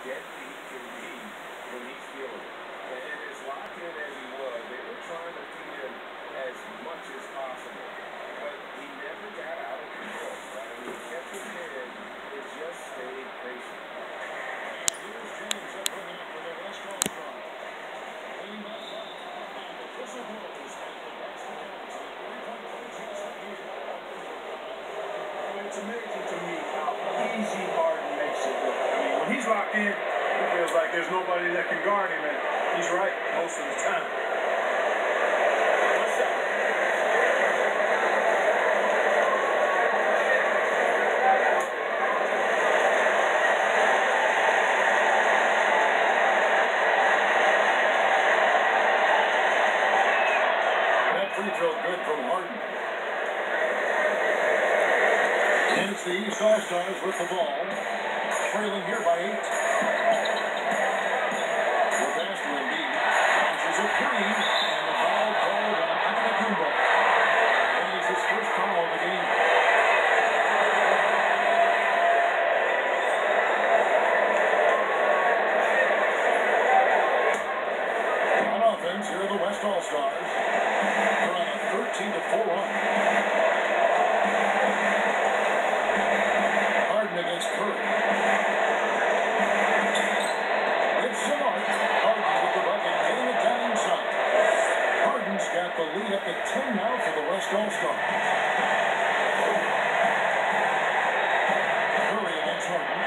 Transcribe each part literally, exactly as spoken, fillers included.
deadly he can be when he's feeling it. And, and as locked in as he was, they were trying to feed him as much as possible. But he never got out of control, right? I mean, he kept his head and just stayed patient. And here's James opening up for the West Coast run. Lean back up. And the whistle blows. And the West Coast with three-point contest here. It's amazing to me how easy Harden makes it look. I mean, when he's locked in, it feels like there's nobody that can guard him, and he's right most of the time. What's that? That free throw good from Harden. And it's the East All-Stars with the ball. Trailing here by eight. The pass to Embiid. Launches a three. And the foul called on Antetokounmpo. And it's his first foul of the game. On offense, here are the West All-Stars. They're on a thirteen to four run. Against Curry. It's Smart. Harden with the bucket, getting it down inside. Harden's got the lead up to ten now for the West All-Stars. Curry against Harden.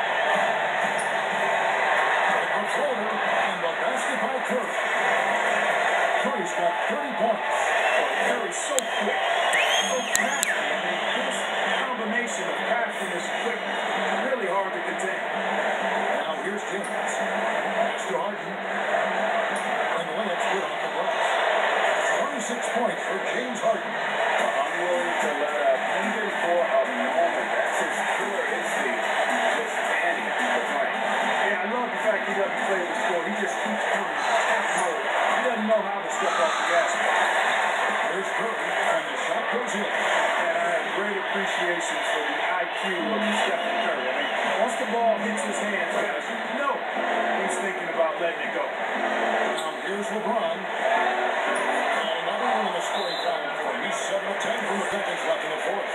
And the floater, and the basket by Curry. Curry's got thirty points. Curry's so quick, so crafty. I mean, this combination of craftiness, quick, really hard to contain. Now here's James. Pass to Harden. And the layup's good off the glass. twenty-six points for James Harden. Unwilling to let up even for a moment. That's as clear as he just standing the play. Yeah, I love the fact he doesn't play the score. He just keeps coming back forward. He doesn't know how to step off the gas. There's Curry, and the shot goes in. And I have great appreciation for the I Q of Stephen Curry. I mean, once the ball hits his hands, guys, you know he's thinking about letting it go. Now here's LeBron. And another one in the scoring column for him. He's seven of ten from the seconds left in the fourth.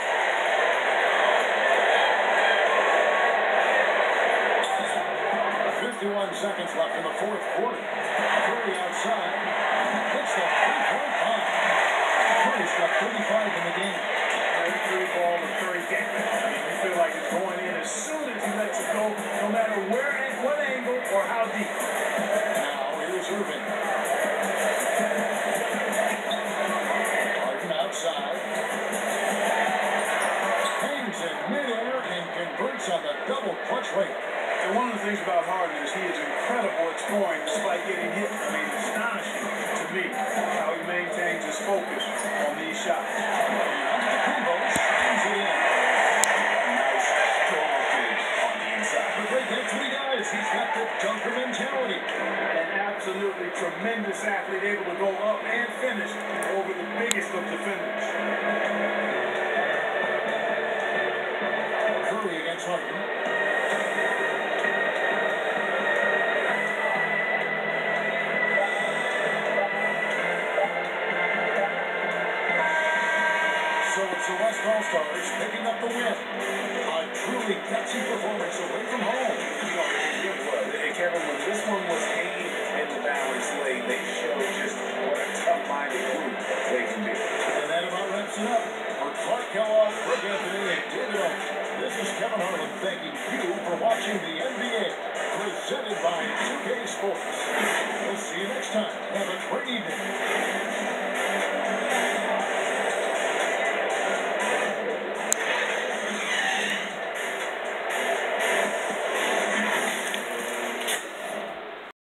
fifty-one seconds left in the fourth quarter. Curry outside. Hits the three-point line. Curry's got thirty-five in the game. Every ball that Curry gets. I mean, you feel like it's going in as soon as he lets it go, no matter where, at what angle, or how deep. Now here's Irving. Harden outside. Hangs in midair and converts on the double clutch rate. And one of the things about Harden is he is incredible at scoring despite getting hit. I mean, astonishing to me how he maintains his focus on these shots. Antetokounmpo slams it in. Nice, strong finish on the inside. The great hits what he does. He's got the dunker mentality. An absolutely tremendous athlete, able to go up and finish over the biggest of defenders. Curry against Harden. So it's the West All-Stars picking up the win. A truly gutsy performance away from home. You know, it was. And Kevin, when this one was hanging in the balance lane, they showed just what a tough-minded group they can be. And that about wraps it up. For Clark Kellogg, Rick Anthony, and David Oak, this is Kevin Harlan thanking you for watching the